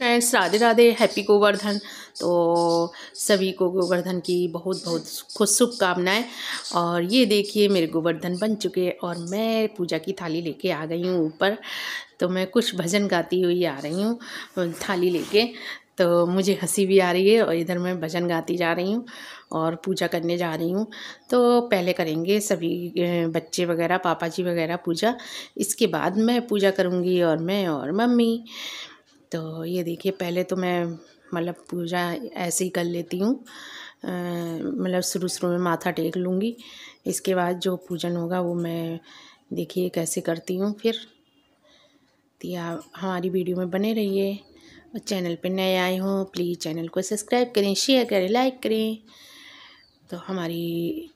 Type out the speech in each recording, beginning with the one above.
Friends, Radhe Radhe, happy Govardhan. तो सभी को गोवर्धन की बहुत बहुत खुश शुभकामनाएँ। और ये देखिए मेरे गोवर्धन बन चुके हैं और मैं पूजा की थाली लेके आ गई हूँ ऊपर। तो मैं कुछ भजन गाती हुई आ रही हूँ थाली लेके। तो मुझे हंसी भी आ रही है और इधर मैं भजन गाती जा रही हूँ और पूजा करने जा रही हूँ। तो पहले करेंगे सभी बच्चे वगैरह, पापा जी वगैरह पूजा, इसके बाद मैं पूजा करूँगी और मैं और मम्मी। तो ये देखिए पहले तो मैं मतलब पूजा ऐसे ही कर लेती हूँ, मतलब शुरू में माथा टेक लूँगी। इसके बाद जो पूजन होगा वो मैं देखिए कैसे करती हूँ। फिर तो आप हमारी वीडियो में बने रहिए और चैनल पे नए आए हों प्लीज़ चैनल को सब्सक्राइब करें, शेयर करें, लाइक करें। तो हमारी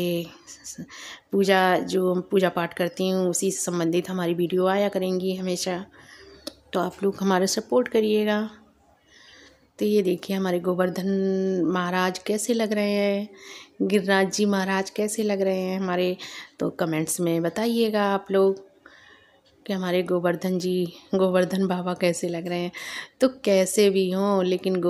पूजा पाठ करती हूँ उसी से संबंधित हमारी वीडियो आया करेंगी हमेशा। तो आप लोग हमारा सपोर्ट करिएगा। तो ये देखिए हमारे गोवर्धन महाराज कैसे लग रहे हैं, गिरिराज जी महाराज कैसे लग रहे हैं हमारे। तो कमेंट्स में बताइएगा आप लोग कि हमारे गोवर्धन बाबा कैसे लग रहे हैं। तो कैसे भी हों लेकिन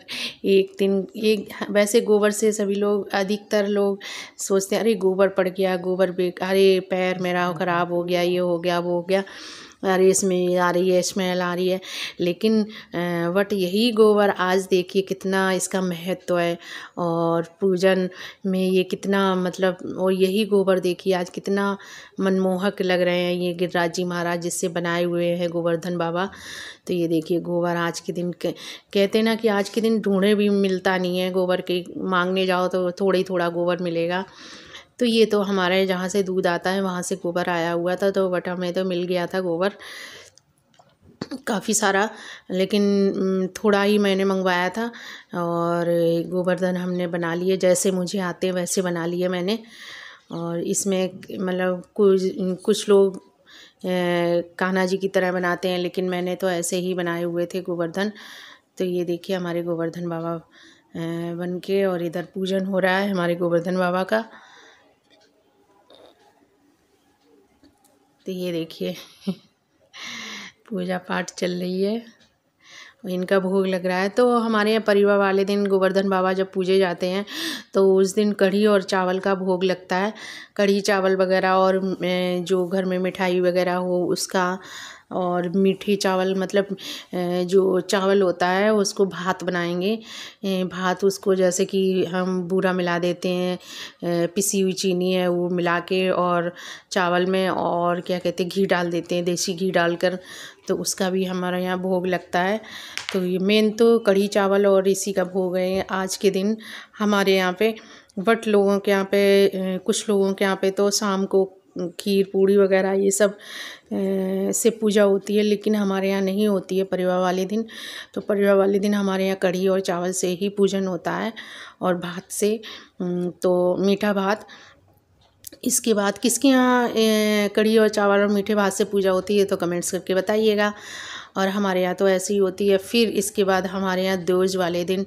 वैसे गोबर से सभी लोग, अधिकतर लोग सोचते हैं अरे गोबर पड़ गया, अरे पैर मेरा ख़राब हो गया, ये हो गया, वो हो गया, अरे इसमें आ रही है, स्मेल आ रही है। लेकिन बट यही गोबर आज देखिए कितना इसका महत्व है और पूजन में ये कितना मतलब, और यही गोबर देखिए आज कितना मनमोहक लग रहे हैं ये गिरिराज जी महाराज जिससे बनाए हुए हैं गोवर्धन बाबा। तो ये देखिए गोबर आज के दिन कहते ना कि आज के दिन ढूंढे भी मिलता नहीं है गोबर के, मांगने जाओ तो थोड़ा गोबर मिलेगा। तो ये तो हमारे जहाँ से दूध आता है वहाँ से गोबर आया हुआ था, तो बट हमें तो मिल गया था गोबर काफ़ी सारा, लेकिन थोड़ा ही मैंने मंगवाया था और गोवर्धन हमने बना लिए जैसे मुझे आते वैसे बना लिए मैंने। और इसमें मतलब कुछ लोग कान्हा जी की तरह बनाते हैं, लेकिन मैंने तो ऐसे ही बनाए हुए थे गोवर्धन। तो ये देखिए हमारे गोवर्धन बाबा बन के, और इधर पूजन हो रहा है हमारे गोवर्धन बाबा का। तो ये देखिए पूजा पाठ चल रही है और इनका भोग लग रहा है। तो हमारे यहाँ परिवार वाले दिन गोवर्धन बाबा जब पूजे जाते हैं तो उस दिन कढ़ी और चावल का भोग लगता है। कढ़ी चावल वगैरह और जो घर में मिठाई वगैरह हो उसका, और मीठी चावल मतलब जो चावल होता है उसको भात बनाएंगे। भात उसको जैसे कि हम बूरा मिला देते हैं, पिसी हुई चीनी है वो मिला के, और चावल में और क्या कहते हैं घी डाल देते हैं, देसी घी डालकर। तो उसका भी हमारे यहाँ भोग लगता है। तो ये मेन तो कढ़ी चावल और इसी का भोग है आज के दिन हमारे यहाँ पे। बट लोगों के यहाँ पे, कुछ लोगों के यहाँ पे तो शाम को खीर पूड़ी वगैरह ये सब से पूजा होती है, लेकिन हमारे यहाँ नहीं होती है परिवार वाले दिन। तो परिवार वाले दिन हमारे यहाँ कढ़ी और चावल से ही पूजन होता है और भात से, तो मीठा भात। इसके बाद किसके यहाँ कढ़ी और चावल और मीठे भात से पूजा होती है तो कमेंट्स करके बताइएगा। और हमारे यहाँ तो ऐसी ही होती है। फिर इसके बाद हमारे यहाँ दोज वाले दिन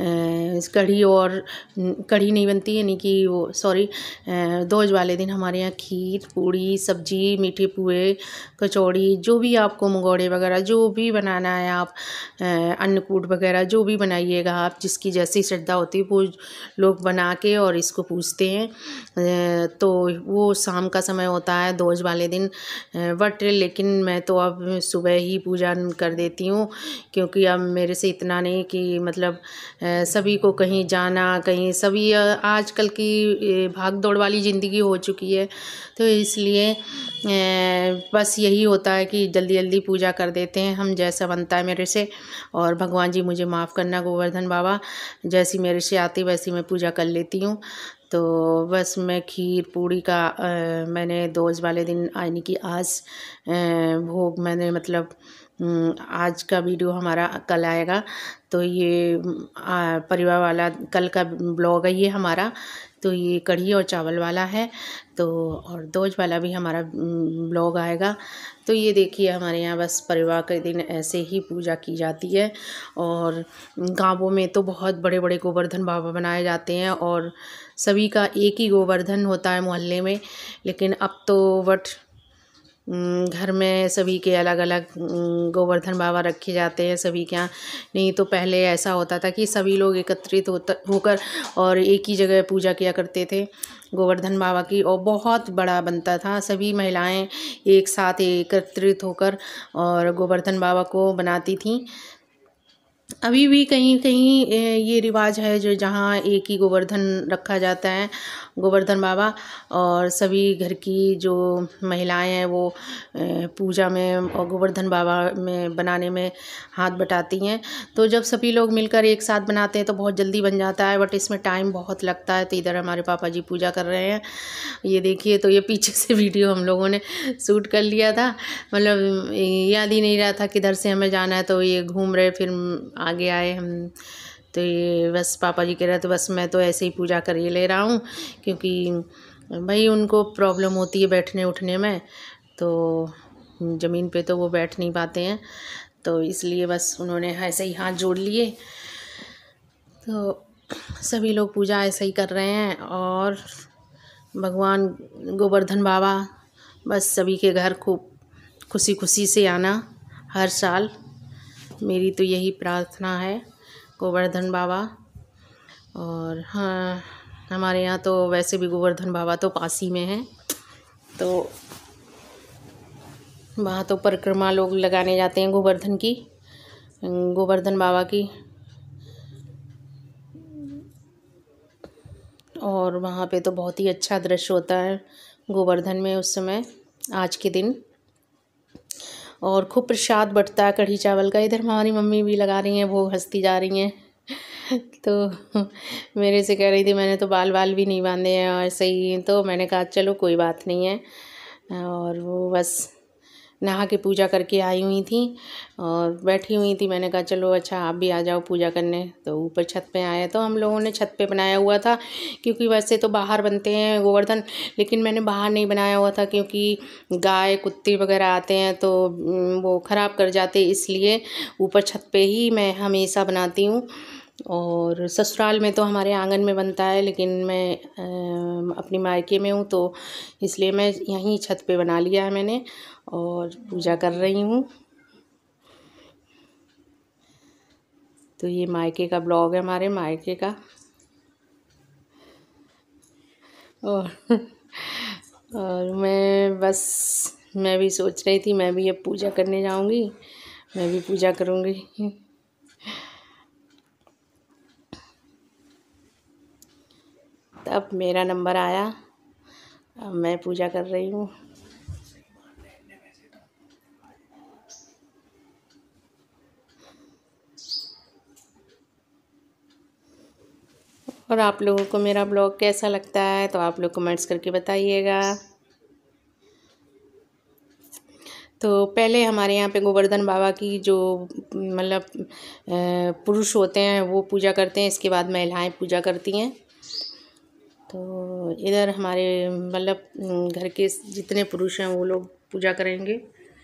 कढ़ी नहीं बनती है, नहीं कि वो सॉरी, दोज वाले दिन हमारे यहाँ खीर पूड़ी सब्जी मीठे पुए कचौड़ी, जो भी आपको मंगोड़े वगैरह जो भी बनाना है आप, अन्नकूट वगैरह जो भी बनाइएगा आप, जिसकी जैसी श्रद्धा होती है वो लोग बना के और इसको पूजते हैं। तो वो शाम का समय होता है दोज वाले दिन। बट लेकिन मैं तो अब सुबह ही पूजा कर देती हूँ, क्योंकि अब मेरे से इतना नहीं कि मतलब सभी को कहीं जाना, कहीं सभी आजकल की भाग दौड़ वाली ज़िंदगी हो चुकी है। तो इसलिए बस यही होता है कि जल्दी जल्दी पूजा कर देते हैं हम, जैसा बनता है मेरे से। और भगवान जी मुझे माफ़ करना गोवर्धन बाबा, जैसी मेरे से आती वैसी मैं पूजा कर लेती हूँ। तो बस मैं खीर पूड़ी का मैंने दोज वाले दिन यानी कि आज भोग मैंने मतलब आज का वीडियो हमारा कल आएगा। तो ये परिवार वाला कल का ब्लॉग है ये हमारा। तो ये कढ़ी और चावल वाला है, तो और दोज वाला भी हमारा ब्लॉग आएगा। तो ये देखिए हमारे यहाँ बस परिवार के दिन ऐसे ही पूजा की जाती है। और गाँवों में तो बहुत बड़े बड़े गोवर्धन बाबा बनाए जाते हैं और सभी का एक ही गोवर्धन होता है मोहल्ले में। लेकिन अब तो घर में सभी के अलग अलग गोवर्धन बाबा रखे जाते हैं सभी के यहाँ। नहीं तो पहले ऐसा होता था कि सभी लोग एकत्रित होकर और एक ही जगह पूजा किया करते थे गोवर्धन बाबा की, और बहुत बड़ा बनता था। सभी महिलाएं एक साथ एकत्रित होकर और गोवर्धन बाबा को बनाती थीं। अभी भी कहीं कहीं ये रिवाज है जो जहाँ एक ही गोवर्धन रखा जाता है, गोवर्धन बाबा, और सभी घर की जो महिलाएं हैं वो पूजा में और गोवर्धन बाबा में बनाने में हाथ बटाती हैं। तो जब सभी लोग मिलकर एक साथ बनाते हैं तो बहुत जल्दी बन जाता है, बट इसमें टाइम बहुत लगता है। तो इधर हमारे पापा जी पूजा कर रहे हैं, ये देखिए। तो ये पीछे से वीडियो हम लोगों ने शूट कर लिया था, मतलब याद ही नहीं रहा था किधर से हमें जाना है, तो ये घूम रहे, फिर आगे आए हम। तो ये बस पापा जी कह रहे थे बस मैं तो ऐसे ही पूजा कर ही ले रहा हूँ, क्योंकि भाई उनको प्रॉब्लम होती है बैठने उठने में, तो ज़मीन पे तो वो बैठ नहीं पाते हैं, तो इसलिए बस उन्होंने ऐसे ही हाथ जोड़ लिए। तो सभी लोग पूजा ऐसे ही कर रहे हैं, और भगवान गोवर्धन बाबा बस सभी के घर खूब खुशी खुशी से आना हर साल, मेरी तो यही प्रार्थना है गोवर्धन बाबा। और हाँ, हमारे यहाँ तो वैसे भी गोवर्धन बाबा तो पास ही में हैं, तो वहाँ तो परिक्रमा लोग लगाने जाते हैं गोवर्धन बाबा की, और वहाँ पे तो बहुत ही अच्छा दृश्य होता है गोवर्धन में उस समय, आज के दिन। और खूब प्रसाद बँटता है कढ़ी चावल का। इधर हमारी मम्मी भी लगा रही हैं, वो हंसती जा रही हैं। तो मेरे से कह रही थी मैंने तो बाल भी नहीं बांधे हैं और ऐसे ही, तो मैंने कहा चलो कोई बात नहीं है। और वो बस नहा के पूजा करके आई हुई थी और बैठी हुई थी। मैंने कहा चलो अच्छा आप भी आ जाओ पूजा करने। तो ऊपर छत पे आए, तो हम लोगों ने छत पे बनाया हुआ था, क्योंकि वैसे तो बाहर बनते हैं गोवर्धन, लेकिन मैंने बाहर नहीं बनाया हुआ था क्योंकि गाय कुत्ते वगैरह आते हैं तो वो ख़राब कर जाते, इसलिए ऊपर छत पे ही मैं हमेशा बनाती हूँ। और ससुराल में तो हमारे आंगन में बनता है, लेकिन मैं अपनी मायके में हूँ तो इसलिए मैं यहीं छत पे बना लिया है मैंने, और पूजा कर रही हूँ। तो ये मायके का ब्लॉग है, हमारे मायके का। और मैं भी सोच रही थी मैं भी अब पूजा करने जाऊँगी, मैं भी पूजा करूँगी। तब मेरा नंबर आया, अब मैं पूजा कर रही हूँ। और आप लोगों को मेरा ब्लॉग कैसा लगता है तो आप लोग कमेंट्स करके बताइएगा। तो पहले हमारे यहाँ पे गोवर्धन बाबा की जो मतलब पुरुष होते हैं वो पूजा करते हैं, इसके बाद महिलाएं पूजा करती हैं। तो इधर हमारे मतलब घर के जितने पुरुष हैं वो लोग पूजा करेंगे,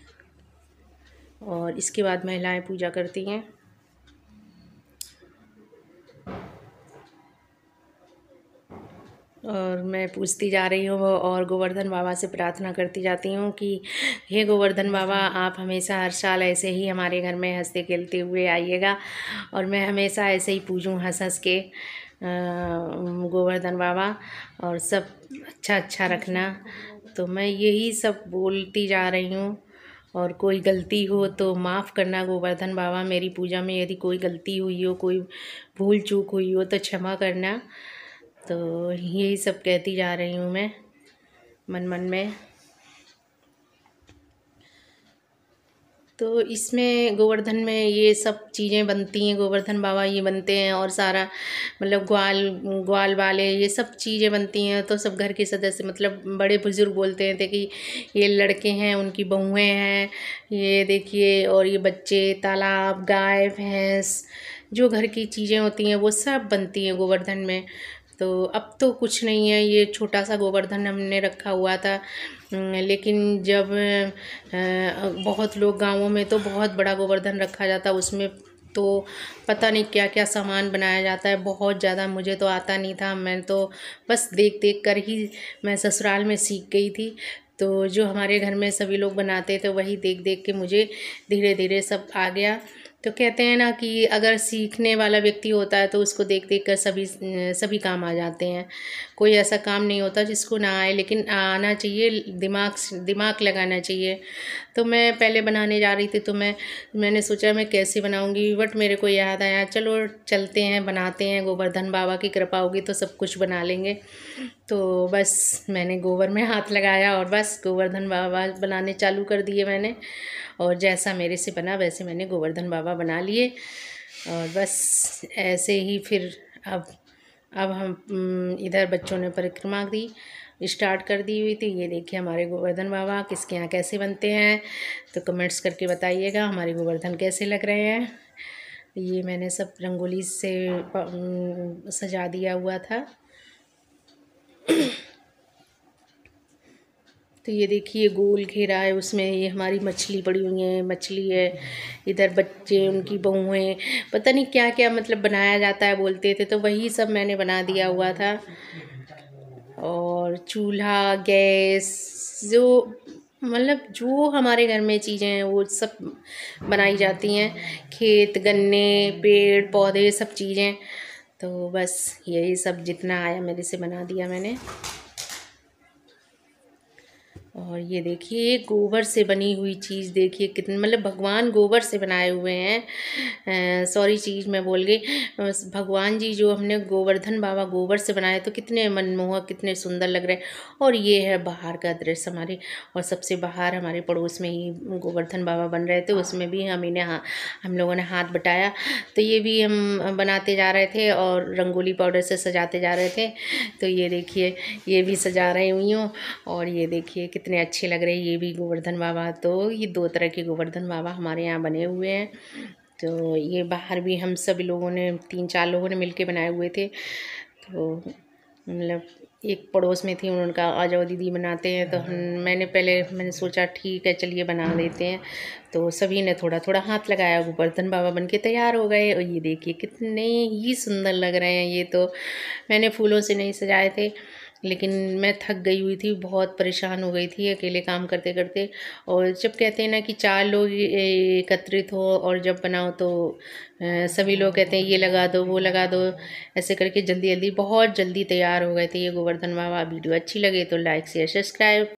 और इसके बाद महिलाएं पूजा करती हैं। और मैं पूछती जा रही हूँ और गोवर्धन बाबा से प्रार्थना करती जाती हूँ कि हे गोवर्धन बाबा, आप हमेशा हर साल ऐसे ही हमारे घर में हंसते खेलते हुए आइएगा, और मैं हमेशा ऐसे ही पूजूँ हंस हंस के गोवर्धन बाबा, और सब अच्छा रखना। तो मैं यही सब बोलती जा रही हूँ। और कोई गलती हो तो माफ़ करना गोवर्धन बाबा, मेरी पूजा में यदि कोई गलती हुई हो, कोई भूल चूक हुई हो तो क्षमा करना। तो यही सब कहती जा रही हूँ मैं मन में। तो इसमें गोवर्धन में ये सब चीज़ें बनती हैं, गोवर्धन बाबा ये बनते हैं, और सारा मतलब ग्वाल वाले ये सब चीज़ें बनती हैं। तो सब घर के सदस्य मतलब बड़े बुज़ुर्ग बोलते थे कि ये लड़के हैं, उनकी बहुएँ हैं, ये देखिए, और ये बच्चे, तालाब, गाय भैंस, जो घर की चीज़ें होती हैं वो सब बनती हैं गोवर्धन में। तो अब तो कुछ नहीं है, ये छोटा सा गोवर्धन हमने रखा हुआ था। लेकिन जब बहुत लोग गाँवों में तो बहुत बड़ा गोवर्धन रखा जाता, उसमें तो पता नहीं क्या क्या सामान बनाया जाता है, बहुत ज़्यादा मुझे तो आता नहीं था। मैं तो बस देख कर ही मैं ससुराल में सीख गई थी। तो जो हमारे घर में सभी लोग बनाते थे वही देख देख के मुझे धीरे धीरे सब आ गया। तो कहते हैं ना कि अगर सीखने वाला व्यक्ति होता है तो उसको देख देख कर सभी काम आ जाते हैं। कोई ऐसा काम नहीं होता जिसको ना आए, लेकिन आना चाहिए, दिमाग लगाना चाहिए। तो मैं पहले बनाने जा रही थी तो मैंने सोचा मैं कैसे बनाऊंगी, बट मेरे को याद आया चलो चलते हैं बनाते हैं, गोवर्धन बाबा की कृपा होगी तो सब कुछ बना लेंगे। तो बस मैंने गोबर में हाथ लगाया और बस गोवर्धन बाबा बनाने चालू कर दिए मैंने, और जैसा मेरे से बना वैसे मैंने गोवर्धन बाबा बना लिए। और बस ऐसे ही फिर अब हम इधर बच्चों ने परिक्रमा दी स्टार्ट कर दी हुई थी। ये देखिए हमारे गोवर्धन बाबा किसके यहाँ कैसे बनते हैं, तो कमेंट्स करके बताइएगा हमारे गोवर्धन कैसे लग रहे हैं। ये मैंने सब रंगोली से सजा दिया हुआ था। तो ये देखिए गोल घेरा है, उसमें ये हमारी मछली पड़ी हुई है, मछली है, इधर बच्चे उनकी बहुएं, पता नहीं क्या क्या मतलब बनाया जाता है बोलते थे, तो वही सब मैंने बना दिया हुआ था। और चूल्हा गैस जो मतलब जो हमारे घर में चीज़ें हैं वो सब बनाई जाती हैं, खेत गन्ने पेड़ पौधे सब चीज़ें। तो बस यही सब जितना आया मेरे से बना दिया मैंने। और ये देखिए गोबर से बनी हुई चीज़ देखिए कितनी, मतलब भगवान गोबर से बनाए हुए हैं। सॉरी चीज़ मैं बोल गई, भगवान जी जो हमने गोवर्धन बाबा गोबर से बनाए तो कितने मनमोहक कितने सुंदर लग रहे हैं। और ये है बाहर का दृश्य हमारे, और सबसे बाहर हमारे पड़ोस में ही गोवर्धन बाबा बन रहे थे, उसमें भी हम लोगों ने हाथ बटाया। तो ये भी हम बनाते जा रहे थे और रंगोली पाउडर से सजाते जा रहे थे। तो ये देखिए ये भी सजा रही हुई हूँ, और ये देखिए कितने अच्छे लग रहे हैं ये भी गोवर्धन बाबा। तो ये 2 तरह के गोवर्धन बाबा हमारे यहाँ बने हुए हैं। तो ये बाहर भी हम सभी लोगों ने 3-4 लोगों ने मिलके बनाए हुए थे। तो मतलब एक पड़ोस में थी, उनका आ जाओ दीदी बनाते हैं, तो मैंने सोचा ठीक है चलिए बना लेते हैं। तो सभी ने थोड़ा थोड़ा हाथ लगाया, गोवर्धन बाबा बनके तैयार हो गए। और ये देखिए कितने ही सुंदर लग रहे हैं। ये तो मैंने फूलों से नहीं सजाए थे, लेकिन मैं थक गई हुई थी, बहुत परेशान हो गई थी अकेले काम करते करते। और जब कहते हैं ना कि 4 लोग एकत्रित हो और जब बनाओ तो सभी लोग कहते हैं ये लगा दो वो लगा दो, ऐसे करके जल्दी जल्दी बहुत जल्दी तैयार हो गए थे ये गोवर्धन बाबा। वीडियो अच्छी लगे तो लाइक शेयर सब्सक्राइब।